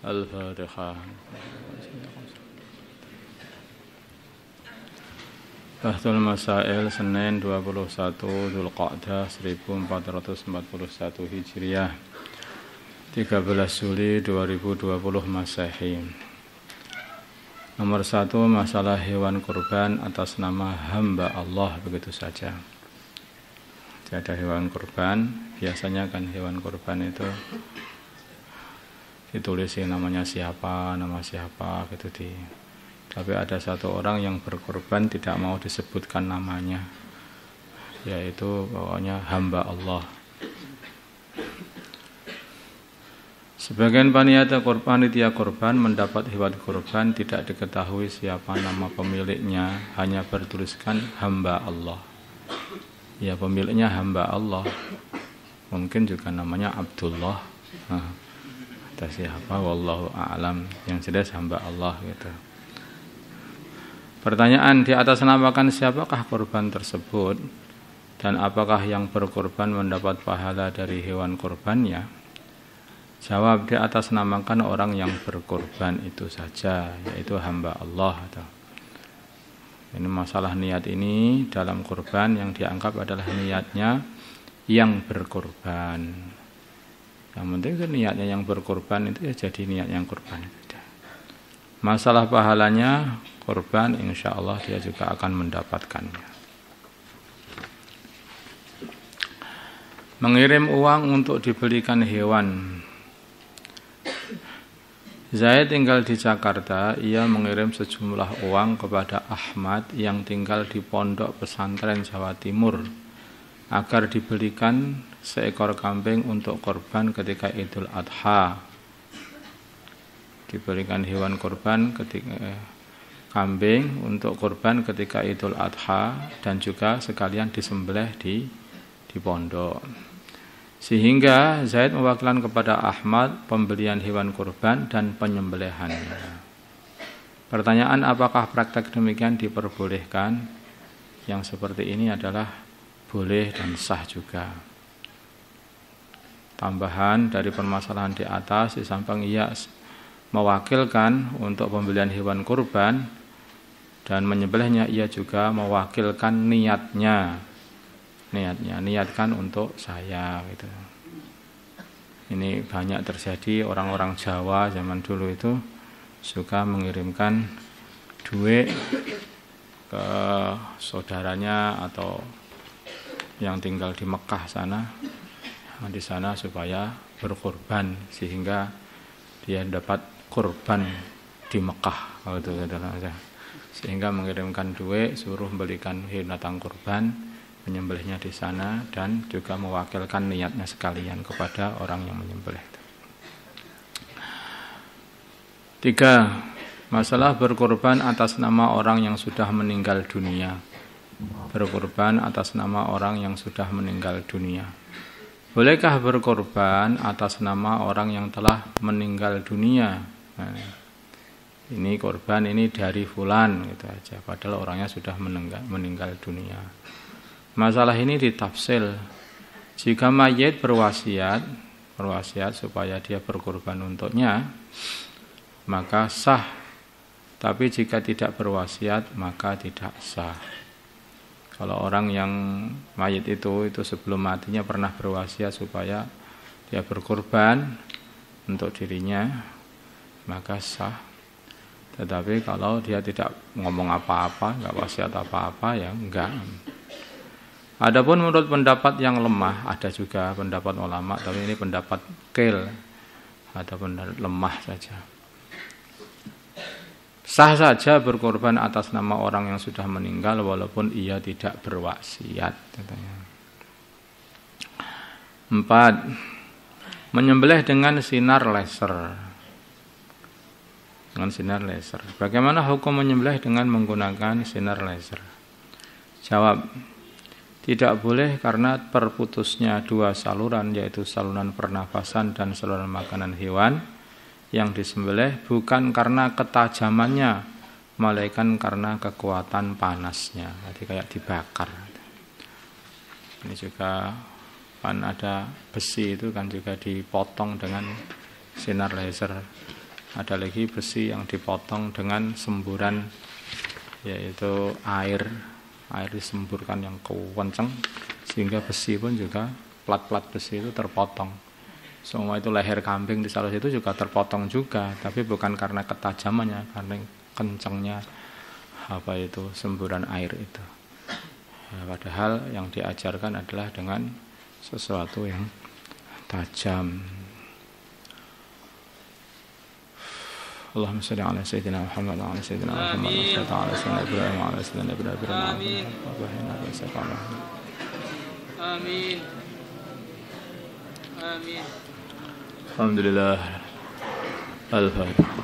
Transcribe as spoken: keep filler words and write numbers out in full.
Al-Fatihah. Bahtul Masail Senin dua puluh satu Dzulqa'dah seribu empat ratus empat puluh satu Hijriah, tiga belas Juli dua ribu dua puluh Masehi. Nomor satu, masalah hewan kurban atas nama hamba Allah, begitu saja. Tidak ada hewan kurban. Biasanya kan hewan kurban itu ditulis namanya siapa, nama siapa gitu di. Tapi ada satu orang yang berkorban tidak mau disebutkan namanya, yaitu pokoknya hamba Allah. Sebagian panitia korban, panitia korban mendapat hewan korban tidak diketahui siapa nama pemiliknya, hanya bertuliskan hamba Allah. Ya, pemiliknya hamba Allah. Mungkin juga namanya Abdullah. Nah, atau siapa, wallahu a'lam. Yang jelas hamba Allah gitu. Pertanyaan, di atas namakan siapakah korban tersebut dan apakah yang berkorban mendapat pahala dari hewan korbannya? Jawab, di atas namakan orang yang berkorban itu saja, yaitu hamba Allah. Ini masalah niat ini dalam korban yang dianggap adalah niatnya yang berkorban. Yang penting itu niatnya yang berkorban itu ya jadi niat yang korban. Masalah pahalanya korban, insya Allah dia juga akan mendapatkannya. Mengirim uang untuk dibelikan hewan. Zaid tinggal di Jakarta, ia mengirim sejumlah uang kepada Ahmad yang tinggal di pondok pesantren Jawa Timur agar dibelikan seekor kambing untuk korban ketika Idul Adha. Diberikan hewan korban ketika eh, kambing untuk korban ketika Idul Adha dan juga sekalian disembelih di di pondok. Sehingga Zaid mewakilkan kepada Ahmad pembelian hewan kurban dan penyembelihannya. Pertanyaan, apakah praktek demikian diperbolehkan? Yang seperti ini adalah boleh dan sah juga. Tambahan dari permasalahan di atas, di samping ia mewakilkan untuk pembelian hewan kurban dan menyembelihnya, ia juga mewakilkan niatnya. niatnya niatkan untuk saya gitu. Ini banyak terjadi, orang-orang Jawa zaman dulu itu suka mengirimkan duit ke saudaranya atau yang tinggal di Mekah sana, di sana supaya berkorban sehingga dia dapat korban di Mekah gitu, sehingga mengirimkan duit suruh belikan binatang korban, menyembelihnya di sana dan juga mewakilkan niatnya sekalian kepada orang yang menyembelih. Tiga, masalah berkorban atas nama orang yang sudah meninggal dunia. Berkorban atas nama orang yang sudah meninggal dunia. Bolehkah berkorban atas nama orang yang telah meninggal dunia? Nah, ini korban ini dari fulan gitu aja, padahal orangnya sudah meninggal, meninggal dunia. Masalah ini ditafsil. Jika mayit berwasiat, berwasiat supaya dia berkorban untuknya, maka sah. Tapi jika tidak berwasiat, maka tidak sah. Kalau orang yang mayit itu itu sebelum matinya pernah berwasiat supaya dia berkorban untuk dirinya, maka sah. Tetapi kalau dia tidak ngomong apa-apa, enggak wasiat apa-apa, ya enggak. Adapun menurut pendapat yang lemah, ada juga pendapat ulama, tapi ini pendapat qil atau pendapat lemah saja. Sah saja berkorban atas nama orang yang sudah meninggal walaupun ia tidak berwasiat. Empat, menyembelih dengan sinar laser. Dengan sinar laser. Bagaimana hukum menyembelih dengan menggunakan sinar laser? Jawab, tidak boleh karena terputusnya dua saluran, yaitu saluran pernafasan dan saluran makanan hewan yang disembelih, bukan karena ketajamannya, melainkan karena kekuatan panasnya. Jadi kayak dibakar. Ini juga kan ada besi itu kan juga dipotong dengan sinar laser. Ada lagi besi yang dipotong dengan semburan, yaitu air, air disemburkan yang kencang sehingga besi pun juga, plat-plat besi itu terpotong. Semua itu leher kambing di salah situ juga terpotong juga, tapi bukan karena ketajamannya, karena kencangnya apa itu semburan air itu. Nah, padahal yang diajarkan adalah dengan sesuatu yang tajam. Allahumma shalli ala sayyidina Muhammad wa ala sayyidina Muhammad wa ala sayyidina Ibrahim wa ala sayyidina Ibrahim. Amin. Amin. Alhamdulillah. Al-Fatihah.